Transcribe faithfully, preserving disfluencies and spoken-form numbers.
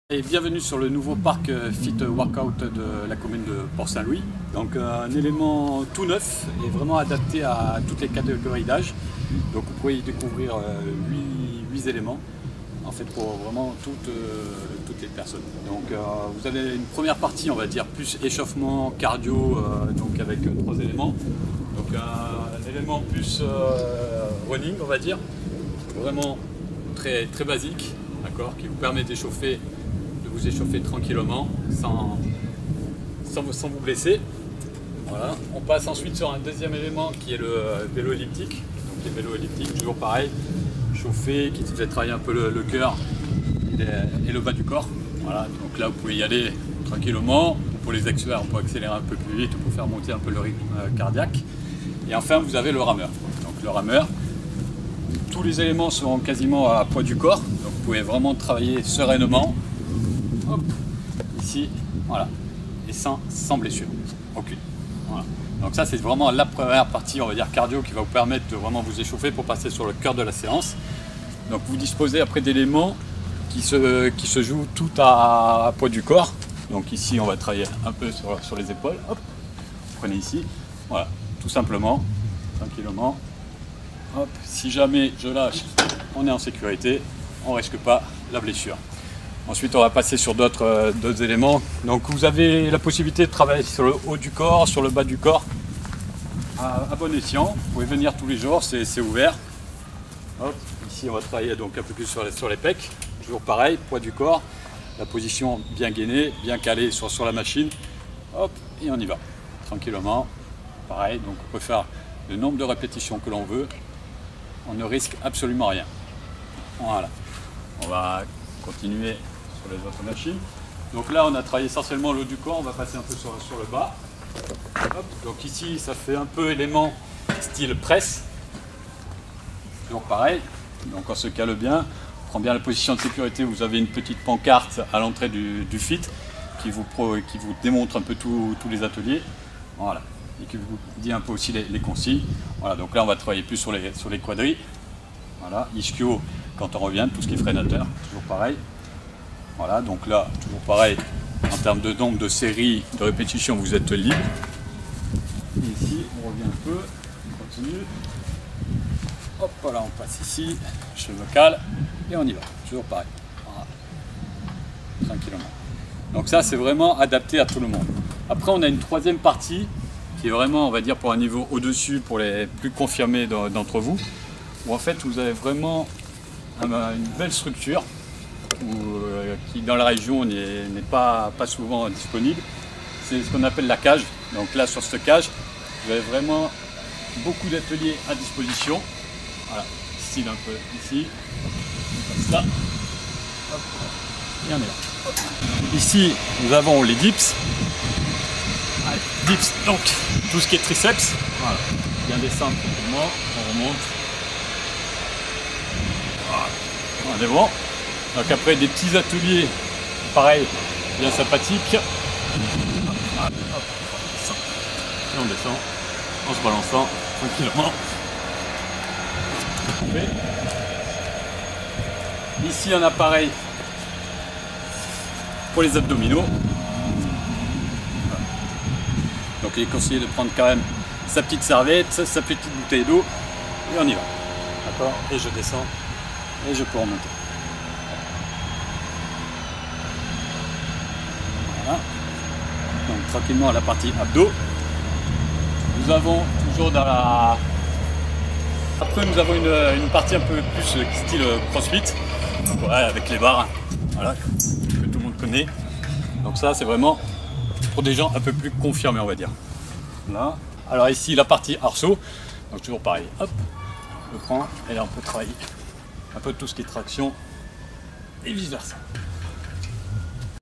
Et bienvenue sur le nouveau parc Fit Workout de la commune de Port-Saint-Louis. Donc un élément tout neuf et vraiment adapté à toutes les catégories d'âge. Donc vous pouvez y découvrir huit éléments en fait pour vraiment toutes, euh, toutes les personnes. Donc euh, vous avez une première partie, on va dire plus échauffement, cardio, euh, donc avec euh, trois éléments. Donc un élément plus euh, running, on va dire, vraiment très, très basique, d'accord, qui vous permet d'échauffer vous échauffer tranquillement sans, sans, vous, sans vous blesser. Voilà. On passe ensuite sur un deuxième élément qui est le vélo elliptique. Donc les vélos elliptiques, toujours pareil, chauffer, qui fait travailler un peu le, le cœur et, et le bas du corps. Voilà. Donc là vous pouvez y aller tranquillement. Pour les experts, on peut accélérer un peu plus vite pour faire monter un peu le rythme cardiaque. Et enfin vous avez le rameur. Donc le rameur, tous les éléments sont quasiment à poids du corps. Donc vous pouvez vraiment travailler sereinement. Hop, ici, voilà, et sans, sans blessure, aucune. Voilà. Donc ça c'est vraiment la première partie, on va dire cardio, qui va vous permettre de vraiment vous échauffer pour passer sur le cœur de la séance. Donc vous disposez après d'éléments qui se, qui se jouent tout à, à poids du corps. Donc ici on va travailler un peu sur, sur les épaules. Hop, prenez ici, voilà, tout simplement, tranquillement. Hop, si jamais je lâche, on est en sécurité, on ne risque pas la blessure. Ensuite, on va passer sur d'autres euh, d'autres éléments. Donc, vous avez la possibilité de travailler sur le haut du corps, sur le bas du corps, à, à bon escient. Vous pouvez venir tous les jours, c'est ouvert. Hop, ici, on va travailler donc un peu plus sur les, sur les pecs. Toujours pareil, poids du corps, la position bien gainée, bien calée sur, sur la machine. Hop, et on y va, tranquillement. Pareil, donc on peut faire le nombre de répétitions que l'on veut. On ne risque absolument rien. Voilà, on va continuer sur les autres machines. Donc là on a travaillé essentiellement le haut du corps, on va passer un peu sur, sur le bas. Hop. Donc ici ça fait un peu élément style presse. Toujours pareil, donc on se cale bien, on prend bien la position de sécurité. Vous avez une petite pancarte à l'entrée du, du fit qui vous, pro, qui vous démontre un peu tous les ateliers. Voilà. Et qui vous dit un peu aussi les, les consignes. Voilà, donc là on va travailler plus sur les, sur les quadris. Voilà, ischio quand on revient, tout ce qui est freinateur, toujours pareil. Voilà, donc là, toujours pareil, en termes de nombre de séries, de répétitions, vous êtes libre. Et ici, on revient un peu, on continue. Hop, voilà, on passe ici, je me cale, et on y va, toujours pareil. Voilà. Tranquillement. Donc ça, c'est vraiment adapté à tout le monde. Après, on a une troisième partie, qui est vraiment, on va dire, pour un niveau au-dessus, pour les plus confirmés d'entre vous, où en fait, vous avez vraiment une belle structure où, euh, qui dans la région n'est pas, pas souvent disponible. C'est ce qu'on appelle la cage. Donc là sur cette cage, vous avez vraiment beaucoup d'ateliers à disposition. Voilà, style un peu ici, comme ça. Hop. Et on est là. Hop. Ici nous avons les dips. Allez, dips, donc tout ce qui est triceps. Voilà, bien descendre tranquillement, on remonte. On est bon. Donc après des petits ateliers, pareil, bien sympathiques. Et on descend en se balançant tranquillement. Ici un appareil pour les abdominaux. Donc il est conseillé de prendre quand même sa petite serviette, sa petite bouteille d'eau et on y va. D'accord. Et je descends. Et je peux remonter. Voilà. Donc tranquillement à la partie abdos. Nous avons toujours dans la... Après nous avons une, une partie un peu plus style crossfit. Donc, ouais, avec les barres. Voilà, que tout le monde connaît. Donc ça c'est vraiment pour des gens un peu plus confirmés on va dire. Là. Alors ici la partie arceau. Donc toujours pareil. Hop. Je prends et là on peut travailler un peu de tout ce qui est traction et vice versa.